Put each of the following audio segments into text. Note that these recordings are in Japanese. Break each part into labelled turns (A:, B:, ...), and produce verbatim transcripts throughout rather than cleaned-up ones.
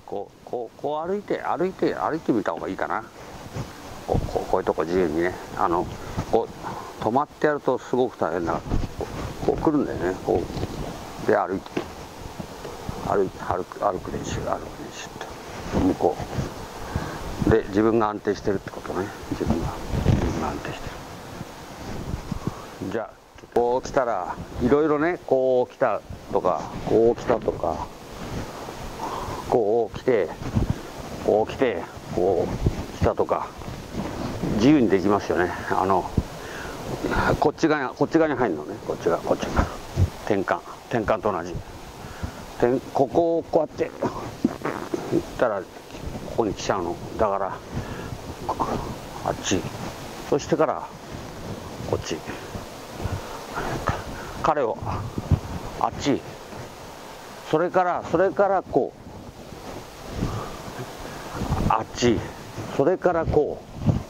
A: こうこうこう歩いて歩いて歩いてみた方がいいかな。こうこうこういうとこ自由にね、あのこう止まってやるとすごく大変だから、こう、こう来るんだよね。こうで歩いて歩く歩く歩く練習歩く練習って向こうで自分が安定してるってことね。自分が自分が安定してる。じゃあこう来たらいろいろね、こう来たとかこう来たとかこう来てこう来てこう来たとか自由にできますよね。あのこっち側こっち側に入るのね。こっち側こっち側転換転換と同じ転ここをこうやっていったらここに来ちゃうのだから、あっちそしてからこっち彼をあっちそれからそれからこうあっちそれからこ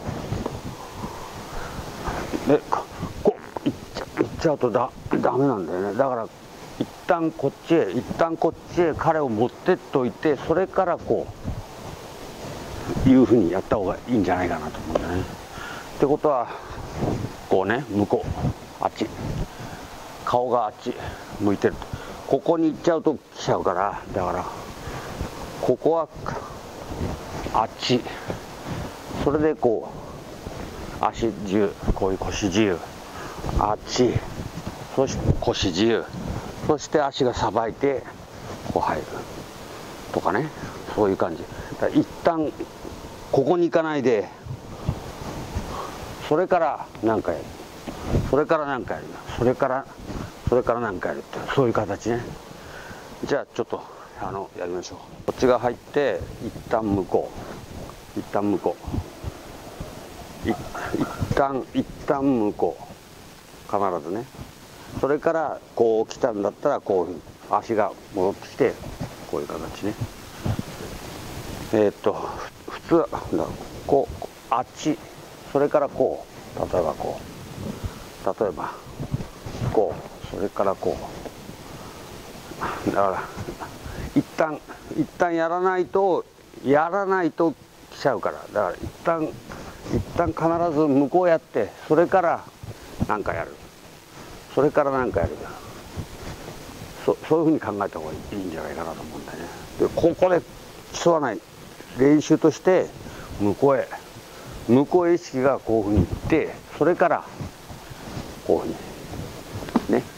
A: うでこう行っちゃ行っちゃうとだダメなんだよね。だから一旦こっちへ一旦こっちへ彼を持ってっといて、それからこういうふうにやった方がいいんじゃないかなと思うんだね。ってことはこうね、向こうあっち顔があっち向いてると、ここに行っちゃうと来ちゃうから、だからここはあっちそれでこう足自由、こういう腰自由あっちそして腰自由そして足がさばいてこう入るとかね、そういう感じ。だから一旦ここに行かないでそれから何かやるそれから何かやるそれからそれから何かやるってそういう形ね。じゃあちょっとあのやりましょう。こっちが入って一旦向こう一旦向こうい一旦一旦向こう必ずね。それからこう来たんだったらこういうふうに足が戻ってきてこういう形ね。えー、っと普通だこうあっちそれからこう例えばこう例えばこうそれからこうだから一旦一旦やらないとやらないと来ちゃうから、だから一旦一旦必ず向こうやってそれから何かやるそれから何かやる そ, そういうふうに考えた方がいいんじゃないかなと思うんだよね。でここで競わない練習として向こうへ向こうへ意識がこういうふうにいってそれからこういうふうにね、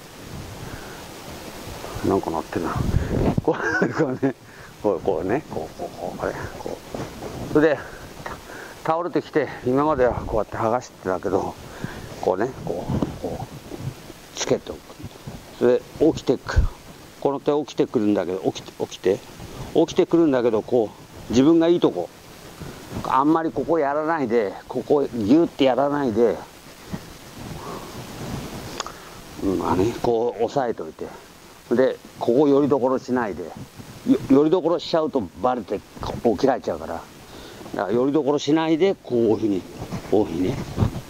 A: なんかなってるなこうこうねこうこうねこうこうこうこれこうそれで倒れてきて今まではこうやって剥がしてたけどこうねこうこうつけておく。それで起きてくこの手起きてくるんだけど起きて起きて起きてくるんだけどこう自分がいいとこあんまりここやらないでここギュッてやらないで、うん、まあねこう押さえておいてでここよりどころしないでよりどころしちゃうとバレて起きられちゃうから、だからよりどころしないでこういうふうにこういうふうにね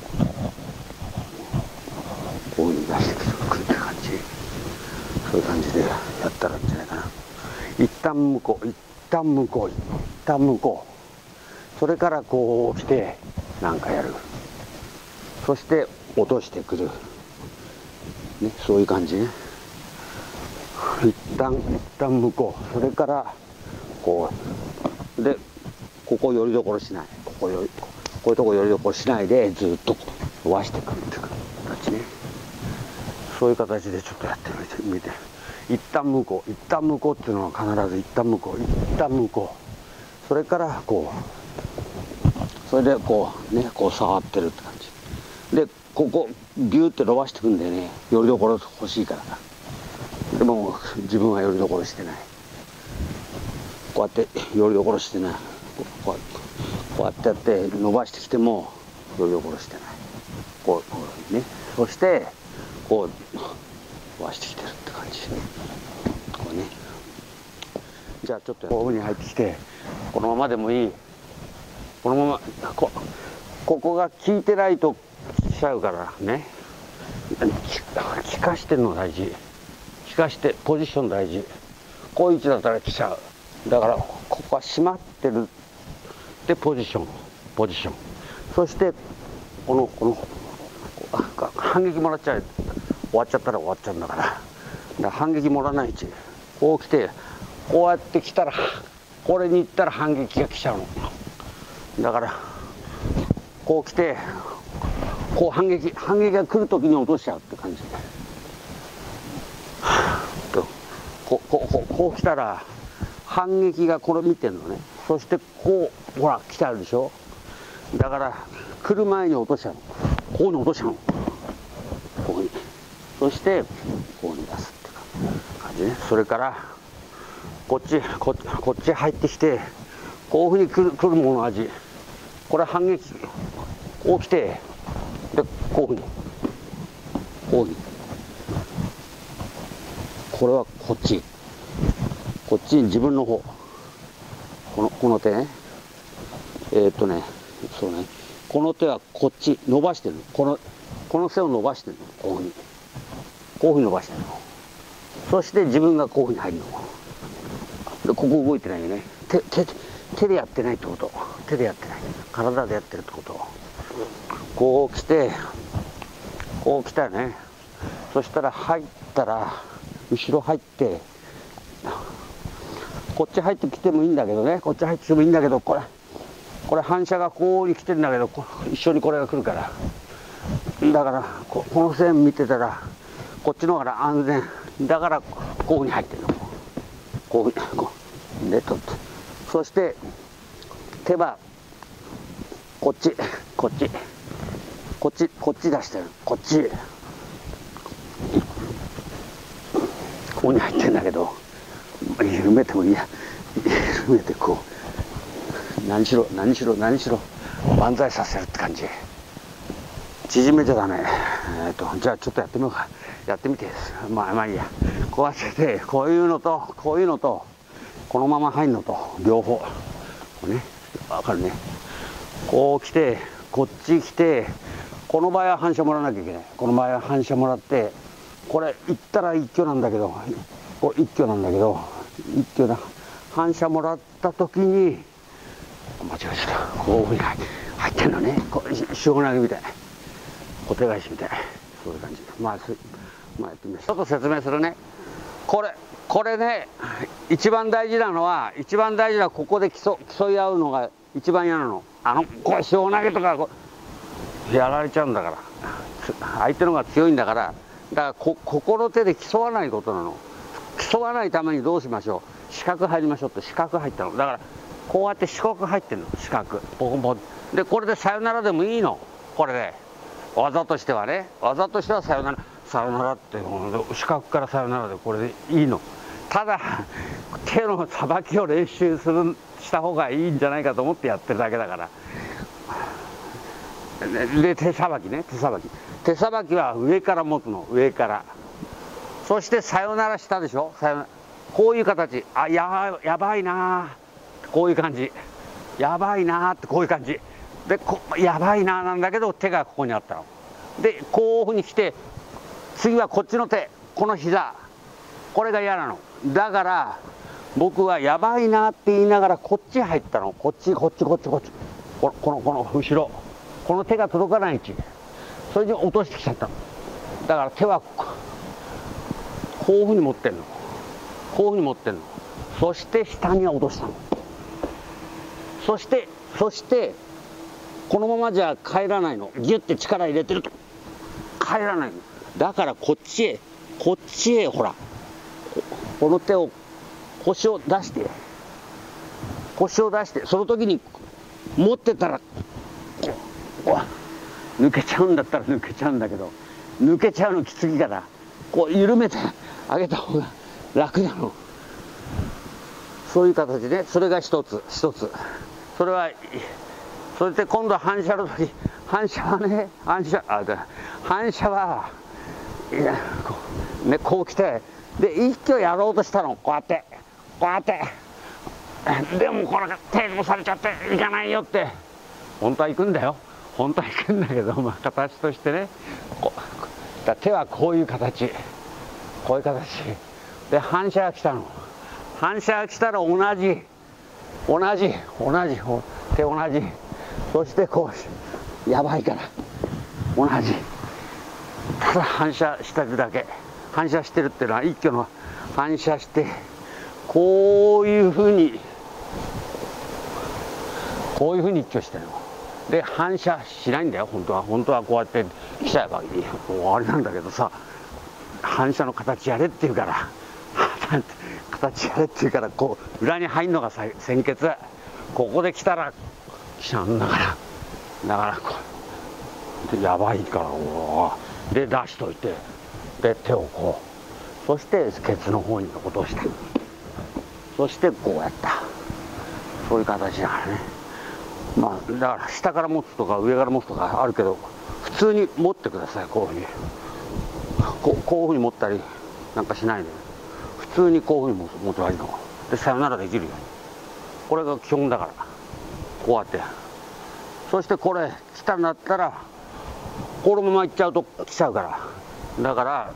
A: こういうふうに出してくるって感じ。そういう感じでやったらいいんじゃないかな。一旦向こう一旦向こう一旦向こうそれからこう来て何かやるそして落としてくる、ね、そういう感じね。一旦一旦向こうそれからこうでここよりどころしないここよりこういうとこよりどころしないでずっと伸ばしてくるっていう形ね。そういう形でちょっとやってみてみて一旦向こう一旦向こうっていうのは必ず一旦向こう一旦向こうそれからこうそれでこうねこう触ってるって感じでここビューって伸ばしてくんでね、よりどころ欲しいからでも自分はよりどころしてないこうやってよりどころしてないこうやってこうやってやって伸ばしてきてもよりどころしてないこうこうねそしてこう伸ばしてきてるって感じこうね。じゃあちょっとこういうふうに入ってきてこのままでもいいこのまま こ, ここが効いてないと来ちゃうからね効かしてるの大事効かしてポジション大事こういう位置だったら来ちゃうだからここは閉まってるでポジションポジション、そしてこのこの反撃もらっちゃう、終わっちゃったら終わっちゃうんだから、だから反撃もらわないうちこう来て、こうやって来たらこれに行ったら反撃が来ちゃうの。だからこう来てこう反撃反撃が来る時に落としちゃうって感じ。こうこうこうこう来たら反撃がこれ見てるのね。そしてこうほら来てあるでしょ。だから来る前に落としちゃうの。こうに落としちゃうの。ここに。そしてこうに出すって感じね。それからこっちこっちこっち入ってきて、こういうふうに来る来るもの味。これ反撃。こう来てでこういうふうにこういうふうに。これはこっちこっちに自分の方、このこの手ね、えー、っとねそうね、この手はこっち伸ばしてるの。このこの背を伸ばしてるの。こういうふうにこういうふうに伸ばしてるの。そして自分がこういうふうに入るので、ここ動いてないよね。手手手でやってないってこと。手でやってない、体でやってるってこと。こう来てこう来たよね。そしたら入ったら後ろ入って、こっち入ってきてもいいんだけどね、こっち入ってきてもいいんだけど、これこれ反射がこうに来てるんだけど、一緒にこれが来るから、だからここの線見てたらこっちの方が安全だから、こういうふうに入ってるの。こういうふうにこうで取って、そして手はこっちこっちこっちこっち出してる、こっちここに入ってるんだけど、緩めてもいいや、緩めてこう何しろ何しろ何しろ万歳させるって感じ。縮めちゃダメ。えー、とじゃあちょっとやってみようか。やってみて。まあまあいいや。こうやってこういうのとこういうのとこのまま入るのと両方これね、分かるね。こう来てこっち来て、この場合は反射もらわなきゃいけない。この場合は反射もらって、これ行ったら一挙なんだけど、こう一挙なんだけど一挙だ。反射もらった時に間違えた、こういうふうに入ってんのね。こう塩投げみたい、小手返しみたい、そういう感じ。まあ、まあ、やってみましょう。ちょっと説明するね。これこれね、一番大事なのは一番大事なここで競競い合うのが一番嫌なの。あのこれ塩投げとかこうやられちゃうんだから、相手の方が強いんだから。だからこここの手で競わないことなの。競わないためにどうしましょう。四角入りましょうって。四角入ったのだから、こうやって四角入ってるの。四角ポコンポンで、これでさよならでもいいの。これで技としてはね、技としてはさよならさよならって四角からさよならでこれでいいの。ただ手のさばきを練習するした方がいいんじゃないかと思ってやってるだけだから。で手さばきね、手さばき手さばきは上から持つの。上から。そしてさよならしたでしょ。さよならこういう形。あ、ややばいな、こういう感じ。やばいなってこういう感じで、こやばいななんだけど手がここにあったので、こういうふうに来て、次はこっちの手、この膝、これが嫌なの。だから僕はやばいなって言いながらこっち入ったの。こっちこっちこっちこっち、このこのこの後ろ、この手が届かない位置、それで落としてきちゃったの。だから手はこういうふうに持ってんの。こういうふうに持ってんの。そして下には落としたの。そしてそしてこのままじゃ帰らないの。ギュッて力入れてると帰らないの。だからこっちへこっちへ、ほらこの手を腰を出して腰を出して、その時に持ってたらこう抜けちゃうんだったら抜けちゃうんだけど、抜けちゃうのきついから、こう緩めてあげた方が楽なの。そういう形で、それが一つ一つ。それはそれで今度は反射の時、反射はね、反射あだ反射はいやこうね、こう来てで一挙やろうとしたの。こうやってこうやってでもこれが手押されちゃっていかないよって。本当は行くんだよ、本当は行くんだけど、まあ形としてね、こうだ手はこういう形、こういう形で反射が来たの。 反射が来たら同じ同じ同じ手同じ、そしてこうやばいから同じ、ただ反射してるだけ、反射してるっていうのは一挙の反射して、こういうふうにこういうふうに一挙してるので、反射しないんだよ本当は。本当はこうやって来ちゃえばいい終わりなんだけどさ、反射の形やれって言うから形やれって言うから、こう裏に入るのが先決。ここで来たら来ちゃうんだから、だからこうでやばいから、おで出しといて、で手をこう、そしてケツの方に落として、そしてこうやった、そういう形だからね。まあだから下から持つとか上から持つとかあるけど、普通に持ってください。こういうふうにこう、こういうふうに持ったりなんかしないで、普通にこういうふうに持つばいいので、さよならできるよ。これが基本だから、こうやって、そしてこれ来たんだったらこのまま行っちゃうと来ちゃうから、だから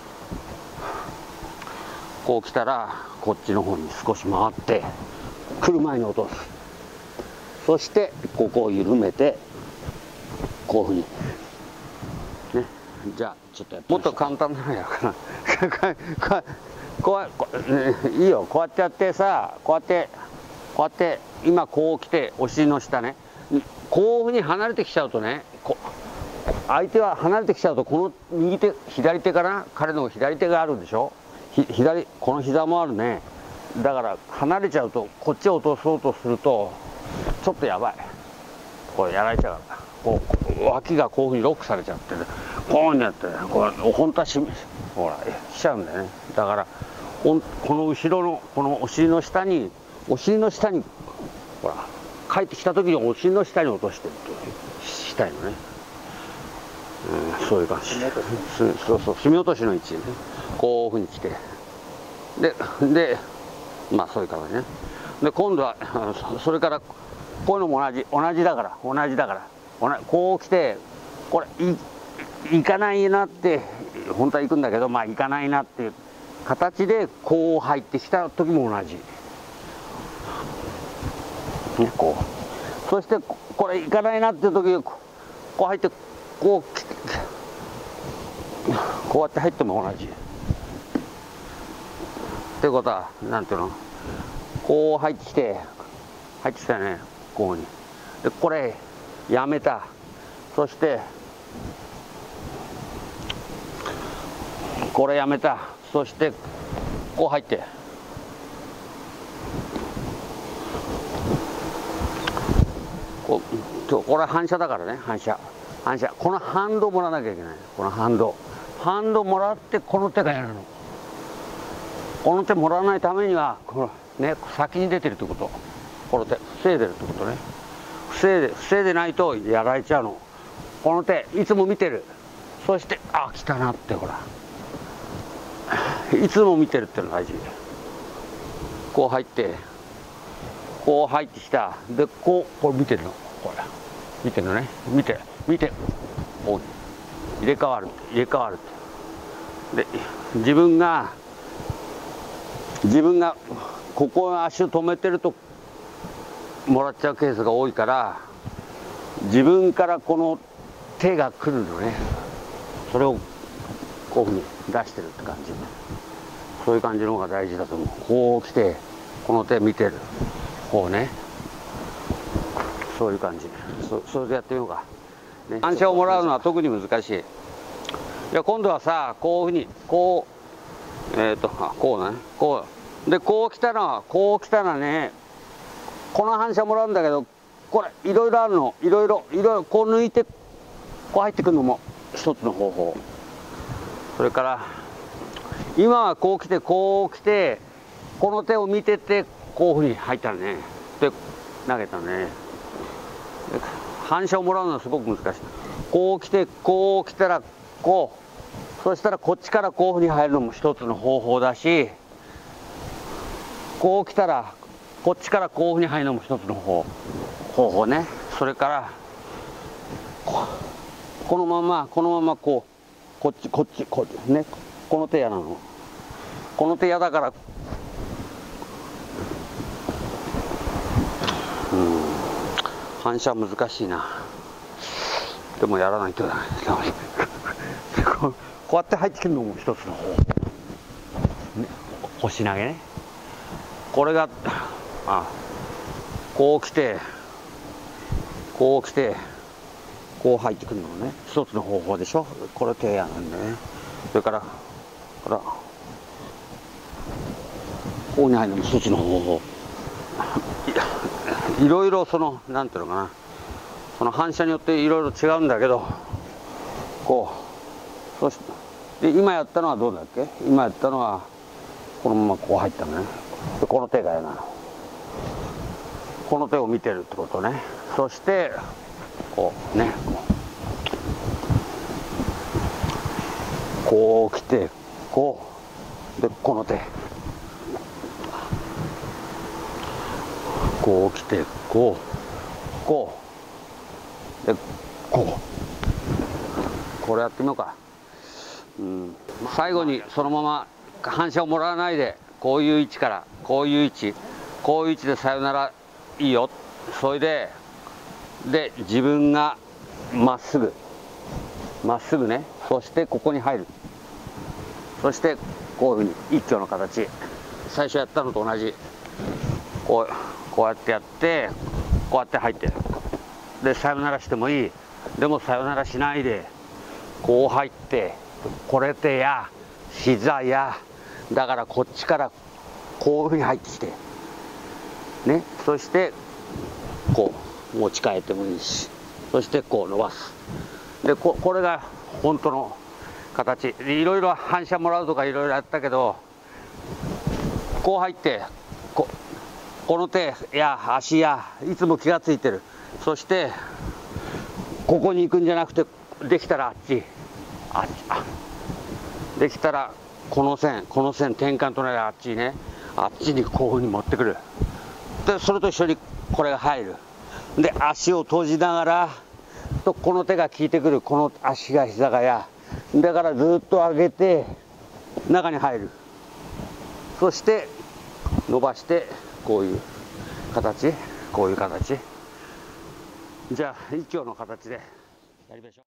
A: こう来たらこっちの方に少し回って来る前に落とす。そしてここを緩めてこういうふうにね。じゃあちょっとやってもっと簡単なのやかなこうこう、ね、いいよ、こうやってやってさ、こうやってこうやって今こう来てお尻の下ね、こういうふうに離れてきちゃうとね、こ相手は離れてきちゃうと、この右手左手かな、彼の左手があるでしょ、ひ左この膝もあるね。だから離れちゃうと、こっちを落とそうとするとちょっとやばい、これやられちゃうから、こう脇がこういうふうにロックされちゃって、ね、こういうふうにやってこれ本当はしほらしちゃうんだよね。だからこの後ろのこのお尻の下にお尻の下にほら帰ってきた時にお尻の下に落としてるとしたいのね。うん、そういう感じ。そうそう、締め落としの位置ね。こういうふうに来て、ででまあそういう形ね。で今度はそれからこういうのも同じ同じだから同じだからこう来て、これい行かないなって、本当は行くんだけど、まあ行かないなっていう形でこう入ってきた時も同じ。ね、こうそしてこれ行かないなっていう時にこう入ってこうこうやって入っても同じ。ってことはなんていうの、こう入ってきて入ってきたよね、こうに。でこれやめた。そしてこれやめた。そしてこう入って。こうこれは反射だからね、反射反射。この反動もらわなきゃいけない。この反動反動もらって、この手がやるの。この手もらわないためにはこの、ね、先に出てるってこと、この手防いでるってことね。防いで防いでないとやられちゃうの。この手いつも見てる。そしてあ来たなって、ほらいつも見てるっていうのが大事。こう入ってこう入ってきた。でこうこれ見てるの、これ見てるのね、見て見てこう入れ替わる入れ替わるって。で自分が自分がここの足を止めてるともらっちゃうケースが多いから、自分からこの手が来るのね。それをこういうふうに出してるって感じ。そういう感じの方が大事だと思う。こう来てこの手見てる、こうね、そういう感じ。 そ, それでやってみようか、ね、反射をもらうのは特に難しい。いや今度はさ、こういうふうにこうえっ、ー、とあこうね、こうでこう来たらこう来たらね、この反射もらうんだけど、これいろいろあるの。いろいろいろいろこう抜いてこう入ってくるのも一つの方法。それから今はこう来てこう来てこの手を見ててこういうふうに入ったらね、で投げたね。反射をもらうのはすごく難しい。こう来てこう来たらこう、そしたらこっちからこういうふうに入るのも一つの方法だし、こう来たらこっちからこういうふうに入るのも一つの方方法ね。それからこのままこのままこうこっちこっちこっちね、この手嫌なの。この手嫌だからうん反射難しいな。でもやらないとだこうやって入ってくるのも一つの方法、ね、押し投げね。これがあこう来てこう来てこう入ってくるのもね一つの方法でしょ。これ提案なんでね。それからほらこうに入るのも一つの方法いろいろそのなんていうのかな、その反射によっていろいろ違うんだけど、こうそしてで今やったのはどうだっけ。今やったのはこのままこう入ったのね。でこの手がやなの、この手を見てるってことね。そしてこうねこう来てこうでこの手こう来てこうこうでこうこれやってみようか。うん、最後にそのまま反射をもらわないでこういう位置からこういう位置こういう位置でさよならいいよ。それでで自分がまっすぐまっすぐね。そしてここに入る。そしてこういうふうに一挙の形、最初やったのと同じこうこうやってやってこうやって入ってでさよならしてもいい。でもさよならしないでこう入ってこれ手や膝やだからこっちからこういうふうに入ってきてね。そしてこう持ち替えてもいいし、そしてこう伸ばす。で こ, これが本当の形で、いろいろ反射もらうとかいろいろやったけど、こう入ってここの手や足やいつも気がついてる。そしてここに行くんじゃなくてできたらあっちあっちあできたらこの線この線転換となりあっちね、あっちにこういうふうに持ってくる。でそれと一緒にこれが入る。で足を閉じながらとこの手が効いてくる。この足が膝がやだからずっと上げて中に入る。そして伸ばしてこういう形こういう形。じゃあ一挙の形でやりましょう。